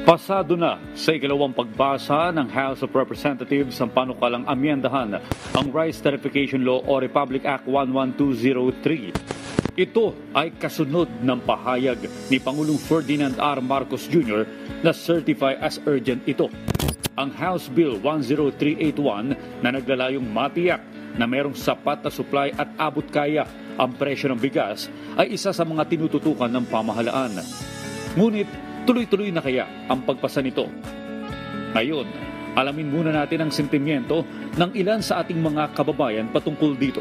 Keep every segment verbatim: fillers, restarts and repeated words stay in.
Pasado na sa ikalawang pagbasa ng House of Representatives ang panukalang amyendahan ang Rice Tarification Law o Republic Act one one two zero three. Ito ay kasunod ng pahayag ni Pangulong Ferdinand R. Marcos Junior na certify as urgent ito. Ang House Bill one zero three eight one na naglalayong matiyak na mayroong sapat na supply at abot kaya ang presyo ng bigas ay isa sa mga tinututukan ng pamahalaan. Ngunit tuloy-tuloy na kaya ang pagpasa nito? Ngayon, alamin muna natin ang sentimiento ng ilan sa ating mga kababayan patungkol dito.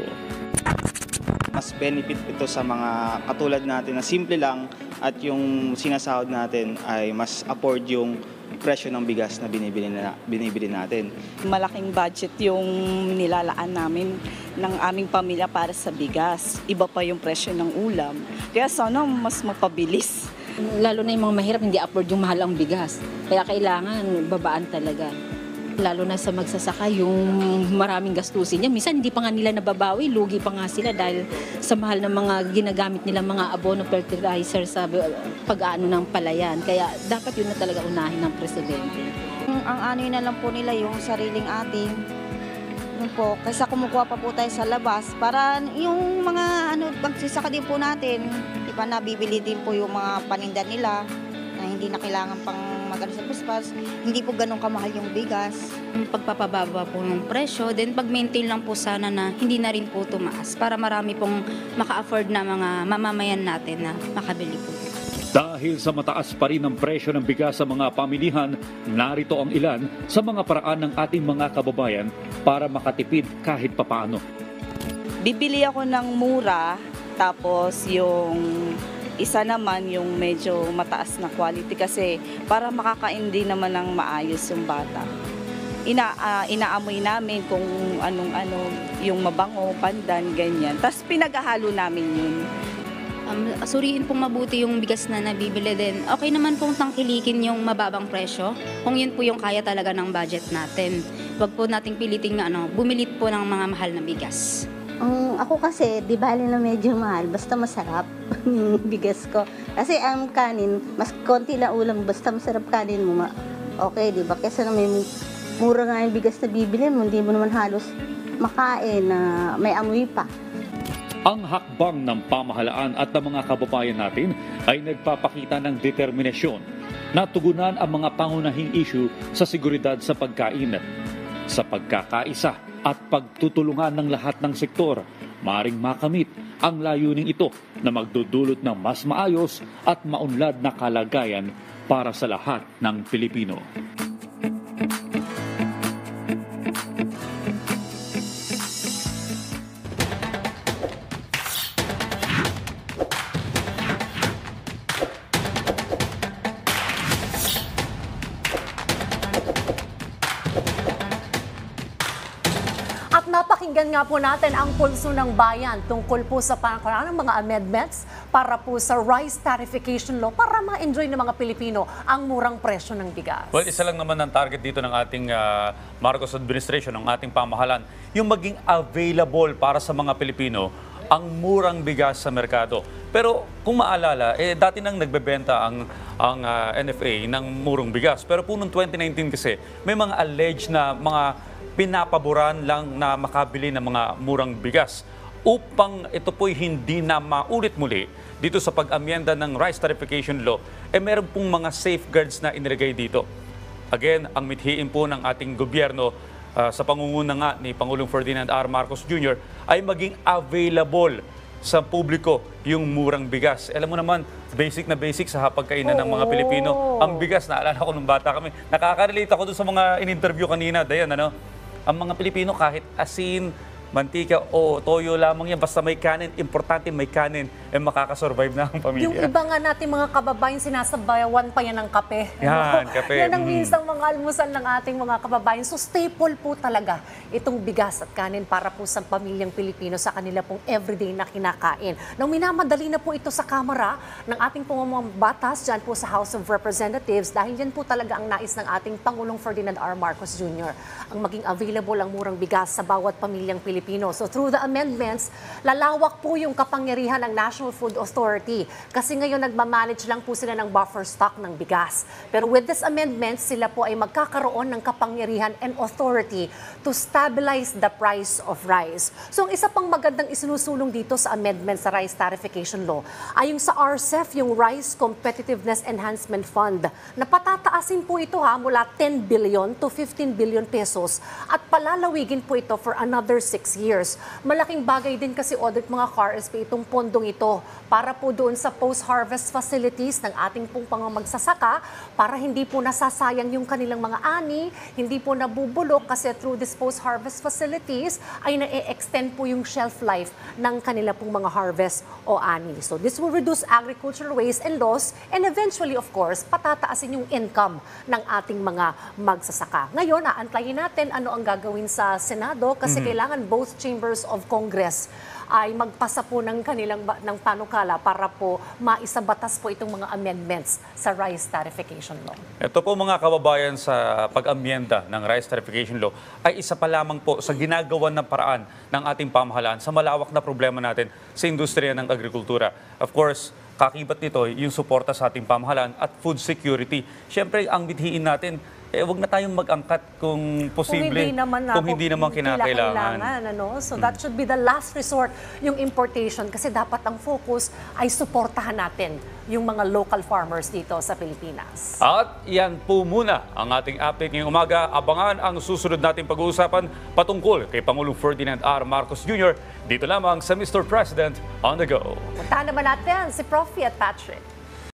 Mas benefit ito sa mga katulad natin na simple lang at yung sinasahod natin ay mas afford yung presyo ng bigas na binibili, na, binibili natin. Malaking budget yung nilalaan namin ng aming pamilya para sa bigas. Iba pa yung presyo ng ulam. Kaya sana mas mapabilis. Lalo na yung mga mahirap, hindi afford yung mahal ang bigas. Kaya kailangan babaan talaga. Lalo na sa magsasaka, yung maraming gastusin niya. Minsan hindi pa nga nila nababawi, lugi pa nga sila dahil sa mahal ng mga ginagamit nila mga abono, fertilizer sa pag-aano ng palayan. Kaya dapat yun na talaga unahin ng Presidente. Ang ano na lang po nila yung sariling ating. Yun po, kaysa kumukuha pa po tayo sa labas para yung mga ano, magsisaka din po natin, di ba, nabibili din po yung mga paninda nila na hindi na kailangan pang magano sa puspas, hindi po ganun kamahal yung bigas. Pagpapababa po ng presyo, then pag-maintain lang po sana na hindi na rin po tumaas para marami pong maka-afford na mga mamamayan natin na makabili po. Dahil sa mataas pa rin ang presyo ng bigas sa mga pamilihan, narito ang ilan sa mga paraan ng ating mga kababayan para makatipid kahit papaano. Bibili ako ng mura, tapos yung isa naman yung medyo mataas na quality kasi para makakain din naman ng maayos yung bata. Ina, uh, inaamoy namin kung anong-ano yung mabango, pandan, ganyan. Tapos pinaghahalo namin yun. Um, suriin pong mabuti yung bigas na nabibili din. Okay naman pong tangkilikin yung mababang presyo kung yun po yung kaya talaga ng budget natin. Huwag po nating piliting ano, bumilit po ng mga mahal na bigas. Um, ako kasi, di bali na medyo mahal, basta masarap yung bigas ko. Kasi ang kanin, mas konti na ulam, basta masarap kanin mo. Okay, di ba? Kasi na may mura nga yung bigas na bibili mo, hindi mo naman halos makain na may amoy pa. Ang hakbang ng pamahalaan at ng mga kababayan natin ay nagpapakita ng determinasyon na tugunan ang mga pangunahing issue sa seguridad sa pagkain, sa pagkakaisa at pagtutulungan ng lahat ng sektor. Maring makamit ang layuning ito na magdudulot ng mas maayos at maunlad na kalagayan para sa lahat ng Pilipino. Napakinggan nga po natin ang pulso ng bayan tungkol po sa pangkaraan ng mga amendments para po sa Rice Tarification Law para ma-enjoy ng mga Pilipino ang murang presyo ng bigas. Well, isa lang naman ang target dito ng ating uh, Marcos administration, ng ating pamahalaan, yung maging available para sa mga Pilipino ang murang bigas sa merkado. Pero kung maalala, eh, dati nang nagbebenta ang, ang uh, N F A ng murang bigas. Pero po noong twenty nineteen kasi, may mga alleged na mga pinapaboran lang na makabili ng mga murang bigas. Upang ito po'y hindi na maulit muli dito sa pag-amyenda ng Rice Tarification Law, eh meron pong mga safeguards na inilagay dito. Again, ang mithiin po ng ating gobyerno uh, sa pangunguna nga ni Pangulong Ferdinand R. Marcos Junior ay maging available sa publiko yung murang bigas. Alam mo naman, basic na basic sa hapagkainan ng mga Pilipino. Ang bigas, naalala ko nung bata kami. Nakaka-relate ako doon sa mga in-interview kanina. Dayan, ano? Ang mga Pilipino kahit asin, mantika o toyo lamang yan, basta may kanin, importante may kanin, eh makakasurvive na ang pamilya. Yung iba nga natin mga kababayan, sinasabayawan pa yan ng kape. Yan, kape. Yan ang minsang mga almusal ng ating mga kababayan. So staple po talaga itong bigas at kanin para po sa pamilyang Pilipino sa kanila pong everyday na kinakain. Nang minamadali na po ito sa Kamara ng ating pong mga batas dyan po sa House of Representatives dahil yan po talaga ang nais ng ating Pangulong Ferdinand R. Marcos Junior Ang maging available ang murang bigas sa bawat pamilyang Pilipino Pilipino. So through the amendments, lalawak po yung kapangyarihan ng National Food Authority. Kasi ngayon nagmamanage lang po sila ng buffer stock ng bigas. Pero with this amendment, sila po ay magkakaroon ng kapangyarihan and authority to stabilize the price of rice. So ang isa pang magandang isinusulong dito sa amendment sa Rice Tarification Law ay yung sa R C E F, yung Rice Competitiveness Enhancement Fund, na patataasin po ito ha mula ten billion to fifteen billion pesos at palalawigin po ito for another six years. Malaking bagay din kasi audit mga K A R S P itong pondong ito para po doon sa post-harvest facilities ng ating pong pangamagsasaka para hindi po nasasayang yung kanilang mga ani, hindi po nabubulok kasi through this post-harvest facilities ay na-extend po yung shelf life ng kanila pong mga harvest o ani. So this will reduce agricultural waste and loss and eventually of course patataasin yung income ng ating mga magsasaka. Ngayon, aantayin natin ano ang gagawin sa Senado kasi mm-hmm. kailangan both chambers of Congress ay magpasa po ng kanilang ng panukala para po maisabatas po itong mga amendments sa Rice Tarification Law. Ito po mga kababayan sa pag-amyenda ng Rice Tarification Law ay isa pa lamang po sa ginagawan ng paraan ng ating pamahalaan sa malawak na problema natin sa industriya ng agrikultura. Of course, kakibat nito yung suporta sa ating pamahalaan at food security. Siyempre, ang bithiin natin, eh, wag na tayong mag-angkat kung posible, kung hindi naman, kung hindi naman kinakailangan. Ano? So that should be the last resort, yung importation. Kasi dapat ang focus ay suportahan natin yung mga local farmers dito sa Pilipinas. At yan po muna ang ating update ngayong umaga. Abangan ang susunod nating pag-uusapan patungkol kay Pangulong Ferdinand R. Marcos Junior Dito lamang sa Mister President on the Go. Puntahan naman natin si Prof at Patrick.